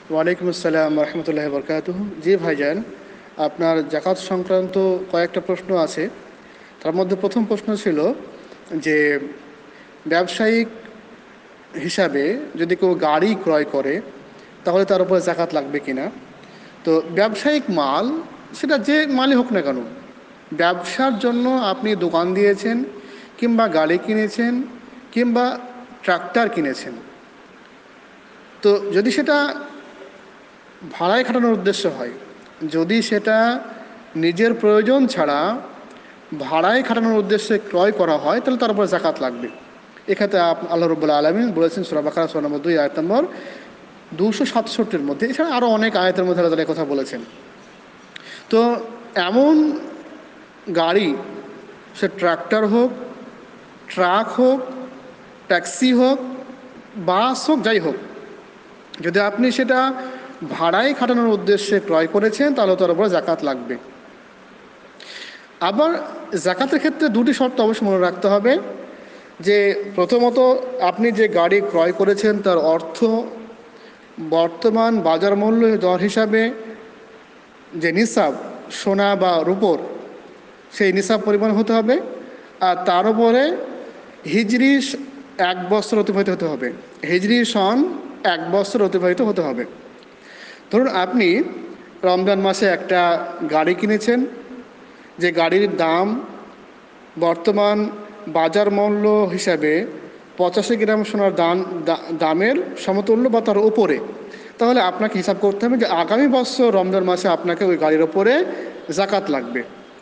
ওয়ালাইকুম আসসালাম রহমতুল্লাহ বরকাতুহু। জি ভাইজান, আপনার জাকাত সংক্রান্ত কয়েকটা প্রশ্ন আছে। তার মধ্যে প্রথম প্রশ্ন ছিল যে ব্যবসায়িক হিসাবে যদি কেউ গাড়ি ক্রয় করে তাহলে তার উপরে জাকাত লাগবে কিনা। তো ব্যবসায়িক মাল, সেটা যে মালই হোক না কেন, ব্যবসার জন্য আপনি দোকান দিয়েছেন কিংবা গাড়ি কিনেছেন কিংবা ট্রাক্টর কিনেছেন, তো যদি সেটা ভাড়ায় খাটানোর উদ্দেশ্য হয়, যদি সেটা নিজের প্রয়োজন ছাড়া ভাড়ায় খাটানোর উদ্দেশ্যে ক্রয় করা হয়, তাহলে তার উপর জাকাত লাগবে। এক্ষেত্রে আল্লাহ রব্বুল আলামিন বলেছেন সূরা বাকারা ৯৪ আয়াত নম্বর ২৬৭-র মধ্যে। এছাড়া আরও অনেক আয়াতের মধ্যে আল্লাহ তাআলা কথা বলেছেন। তো এমন গাড়ি, সে ট্রাক্টর হোক, ট্রাক হোক, ট্যাক্সি হোক, বাস হোক, যাই হোক, যদি আপনি সেটা ভাড়ায় খাটানোর উদ্দেশ্যে ক্রয় করেছেন তাহলে তার উপর জাকাত লাগবে। আবার জাকাতের ক্ষেত্রে দুটি শর্ত অবশ্যই মনে রাখতে হবে। যে প্রথমত, আপনি যে গাড়ি ক্রয় করেছেন তার অর্থ বর্তমান বাজার মূল্য দর হিসাবে যে নিসাব, সোনা বা রূপোর, সেই নিসাব পরিমাণ হতে হবে। আর তার উপরে হিজরি 1 বছর অতিবাহিত হতে হবে। হিজরি সন 1 বছর অতিবাহিত হতে হবে। ধরুন আপনি রমজান মাসে একটা গাড়ি কিনেছেন, যে গাড়ির দাম বর্তমান বাজার মূল্য হিসাবে 85 গ্রাম সোনার দামের সমতুল্য বা তার উপরে, তাহলে আপনাকে হিসাব করতে হবে যে আগামী বছর রমজান মাসে আপনাকে ওই গাড়ির ওপরে জাকাত লাগবে।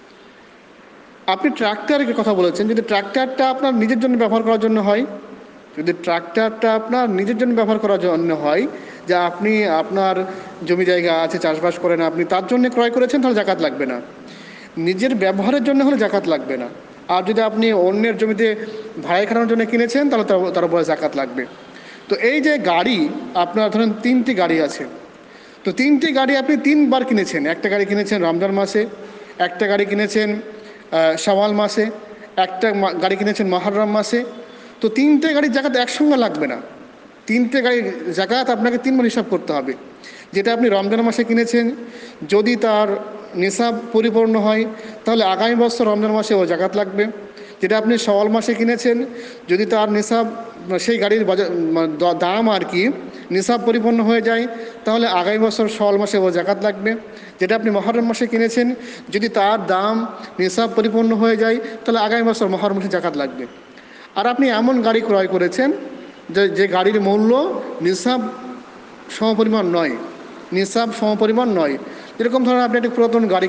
আপনি ট্রাক্টরের কথা বলেছেন, যদি ট্রাক্টরটা আপনার নিজের জন্য ব্যবহার করার জন্য হয়, যদি ট্রাক্টরটা আপনার নিজের জন্য ব্যবহার করার জন্য হয়, যে আপনি আপনার জমি জায়গা আছে, চাষবাস করেন, আপনি তার জন্য ক্রয় করেছেন, তাহলে জাকাত লাগবে না। নিজের ব্যবহারের জন্য হলে জাকাত লাগবে না। আর যদি আপনি অন্যের জমিতে ভাড়ায় খাটানোর জন্য কিনেছেন, তাহলে তার উপরে জাকাত লাগবে। তো এই যে গাড়ি, আপনার ধরেন 3টি গাড়ি আছে, তো 3টি গাড়ি আপনি 3বার কিনেছেন। একটা গাড়ি কিনেছেন রমজান মাসে, একটা গাড়ি কিনেছেন শাওয়াল মাসে, একটা গাড়ি কিনেছেন মুহররম মাসে। তো 3টে গাড়ির জাকাত একসঙ্গে লাগবে না। 3টে গাড়ির জাকাত আপনাকে 3বার হিসাব করতে হবে। যেটা আপনি রমজান মাসে কিনেছেন, যদি তার নিসাব পরিপূর্ণ হয়, তাহলে আগামী বছর রমজান মাসে ও জাকাত লাগবে। যেটা আপনি শাওয়াল মাসে কিনেছেন, যদি তার নিসাব, সেই গাড়ির দাম আর কি, নিসাব পরিপূর্ণ হয়ে যায়, তাহলে আগামী বছর শাওয়াল মাসে ও জাকাত লাগবে। যেটা আপনি মুহররম মাসে কিনেছেন, যদি তার দাম নিসাব পরিপূর্ণ হয়ে যায়, তাহলে আগামী বছর মুহররম মাসে জাকাত লাগবে। আর আপনি এমন গাড়ি ক্রয় করেছেন যে গাড়ির মূল্য নিসাব সমপরিমাণ নয়, নিসাব সমপরিমাণ নয়। যেরকম ধরুন আপনি একটি পুরাতন গাড়ি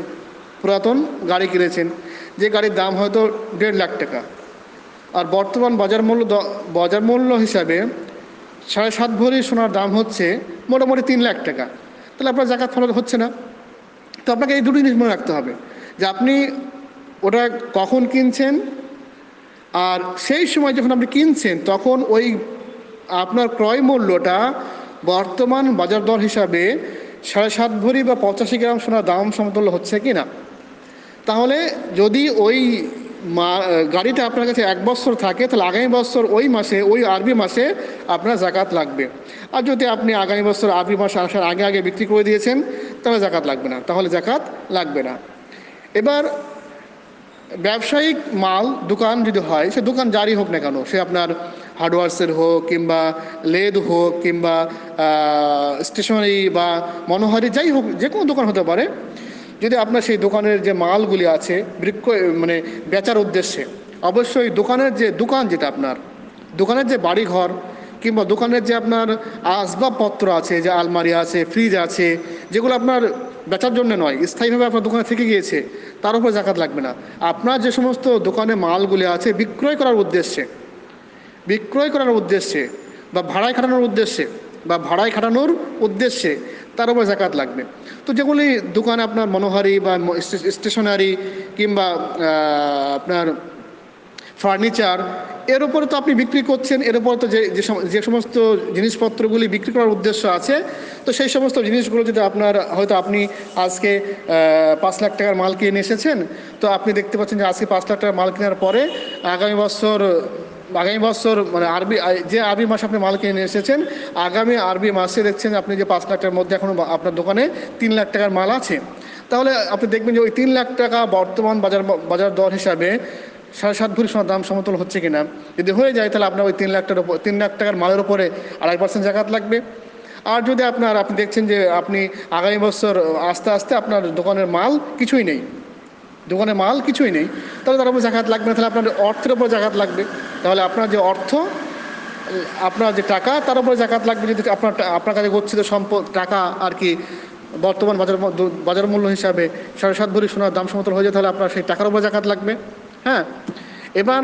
কিনেছেন, যে গাড়ির দাম হয়তো 1.5 লাখ টাকা, আর বর্তমান বাজার মূল্য হিসাবে 7.5 ভরি সোনার দাম হচ্ছে মোটামুটি 3 লাখ টাকা, তাহলে আপনার জাকাত ফরজ হচ্ছে না। তো আপনাকে এই দুটো জিনিস মনে রাখতে হবে, যে আপনি ওটা কখন কিনছেন, আর সেই সময় যখন আপনি কিনছেন তখন ওই আপনার ক্রয় মূল্যটা বর্তমান বাজার দর হিসাবে 7.5 ভরি বা 85 গ্রাম সোনার দাম সমতুল্য হচ্ছে কি না। তাহলে যদি ওই গাড়িটা আপনার কাছে 1 বছর থাকে, তাহলে আগামী বছর ওই মাসে, ওই আরবি মাসে আপনার জাকাত লাগবে। আর যদি আপনি আগামী বছর আরবি মাসে আসার আগে আগে বিক্রি করে দিয়েছেন, তাহলে জাকাত লাগবে না। এবার ব্যবসায়িক মাল দোকান যদি হয়, সে দোকান যারই হোক না কেন, সে আপনার হার্ডওয়ার্সের হোক কিংবা লেদ হোক কিংবা স্টেশনারি বা মনোহারি, যাই হোক, যে কোনো দোকান হতে পারে। যদি আপনার সেই দোকানের যে মালগুলি আছে বেচার উদ্দেশ্যে, অবশ্যই যেটা আপনার দোকানের যে বাড়িঘর কিংবা দোকানের যে আপনার আসবাবপত্র আছে, যে আলমারি আছে, ফ্রিজ আছে, যেগুলো আপনার বেচার জন্য নয়, স্থায়ীভাবে আপনার দোকানে থেকে গিয়েছে, তার উপর জাকাত লাগবে না। আপনার যে সমস্ত দোকানে মালগুলি আছে বিক্রয় করার উদ্দেশ্যে বা ভাড়ায় খাটানোর উদ্দেশ্যে তার উপর জাকাত লাগবে। তো যেগুলি দোকানে আপনার মনোহারি বা স্টেশনারি কিংবা আপনার ফার্নিচার, এর উপরে তো আপনি বিক্রি করছেন, এর উপরে তো যে সমস্ত জিনিসপত্রগুলি বিক্রি করার উদ্দেশ্য আছে, তো সেই সমস্ত জিনিসগুলো যদি হয়তো আপনি আজকে 5 লাখ টাকার মাল কিনে এসেছেন, তো আপনি দেখতে পাচ্ছেন যে আজকে 5 লাখ টাকার মাল কেনার পরে আগামী বছর আগামী বছর মানে যে আরবি মাসে আপনি মাল কিনে নিয়ে এসেছেন, আগামী আরবি মাসে দেখছেন আপনি যে 5 লাখ টাকার মধ্যে এখনও আপনার দোকানে 3 লাখ টাকার মাল আছে, তাহলে আপনি দেখবেন যে ওই 3 লাখ টাকা বর্তমান বাজার দর হিসাবে 7.5 ভরি সোনার দাম সমতুল হচ্ছে কিনা। যদি হয়ে যায় তাহলে আপনার ওই 3 লাখ টাকার মালের উপরে 2.5% জাকাত লাগবে। আর যদি আপনি দেখছেন যে আপনি আগামী বছর আস্তে আস্তে আপনার দোকানের মাল কিছুই নেই, তাহলে তার উপর জাকাত লাগবে না, তাহলে আপনার অর্থের উপর জাকাত লাগবে। তাহলে আপনার যে অর্থ, আপনার যে টাকা, তার উপরে জাকাত লাগবে। যদি আপনার কাছে গচ্ছিত সম্পদ টাকা আর কি বর্তমান বাজার মূল্য হিসাবে 7.5 ভরি সোনার দাম সমতল হয়ে যায়, তাহলে আপনার সেই টাকার উপর জাকাত লাগবে। হ্যাঁ, এবার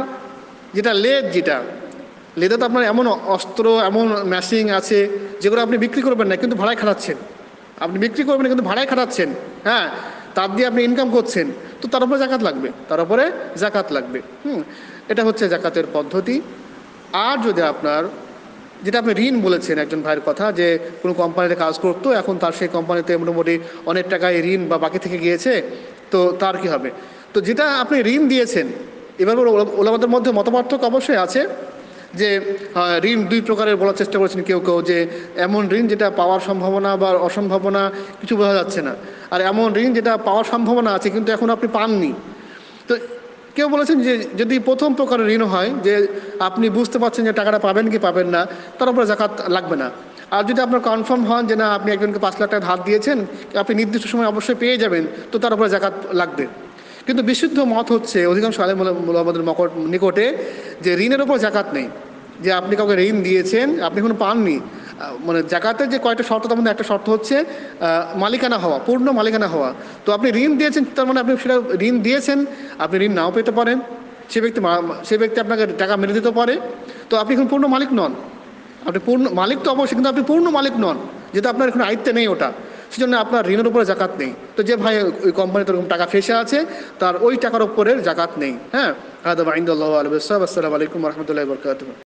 লেদে তো আপনার এমন অস্ত্র, এমন মেশিন আছে যেগুলো আপনি বিক্রি করবেন না কিন্তু ভাড়ায় খাটাচ্ছেন। হ্যাঁ, তার দিয়ে আপনি ইনকাম করছেন, তো তার উপরে জাকাত লাগবে। এটা হচ্ছে জাকাতের পদ্ধতি। আর যদি যেটা আপনি ঋণ বলেছেন, একজন ভাইয়ের কথা, যে কোনো কোম্পানিতে কাজ করতো, এখন তার সেই কোম্পানিতে মোটামুটি অনেক টাকায় ঋণ বা বাকি থেকে গিয়েছে, তো তার কি হবে? তো যেটা আপনি ঋণ দিয়েছেন, এবার ওলামাদের মধ্যে মতপার্থক্য অবশ্যই আছে যে ঋণ 2 প্রকারের বলার চেষ্টা করেছেন কেউ যে এমন ঋণ যেটা পাওয়ার সম্ভাবনা বা অসম্ভাবনা কিছু বোঝা যাচ্ছে না, আর এমন ঋণ যেটা পাওয়ার সম্ভাবনা আছে কিন্তু এখন আপনি পাননি। তো কেউ বলেছেন যে যদি প্রথম প্রকারের ঋণ হয়, যে আপনি বুঝতে পারছেন যে টাকাটা পাবেন কি পাবেন না, তার উপরে জাকাত লাগবে না। আর যদি আপনার কনফার্ম হন যে না, আপনি একজনকে 5 লাখ টাকা ধার দিয়েছেন, আপনি নির্দিষ্ট সময় অবশ্যই পেয়ে যাবেন, তো তার উপরে জাকাত লাগবে। কিন্তু বিশুদ্ধ মত হচ্ছে অধিকাংশ আলেম ওলামাদের নিকটে যে ঋণের উপর জাকাত নেই। যে আপনি কাউকে ঋণ দিয়েছেন, আপনি এখনো পাননি, মানে জাকাতের যে কয়েকটা শর্ত, তার মধ্যে একটা শর্ত হচ্ছে মালিকানা হওয়া, পূর্ণ মালিকানা হওয়া। তো আপনি ঋণ দিয়েছেন, তার মানে আপনি সেটা ঋণ দিয়েছেন, আপনি ঋণ নাও পেতে পারেন, সে ব্যক্তি আপনাকে টাকা মেরে দিতে পারে, তো আপনি এখন পূর্ণ মালিক নন। আপনি পূর্ণ মালিক তো অবশ্যই, কিন্তু আপনি পূর্ণ মালিক নন, যেহেতু আপনার এখন আয়ত্তে নেই ওটা, সেজন্য আপনার ঋণের উপরে জাকাত নেই। তো যে ভাই ওই কোম্পানিতে ওরকম টাকা ফেসে আছে, তার ওই টাকার উপরে জাকাত নেই। হ্যাঁ, আদা আইন্দাল্লাহু আলাইহি ওয়াসাল্লাম। আসসালামু আলাইকুম ওয়া রাহমাতুল্লাহি ওয়া বারাকাতুহু।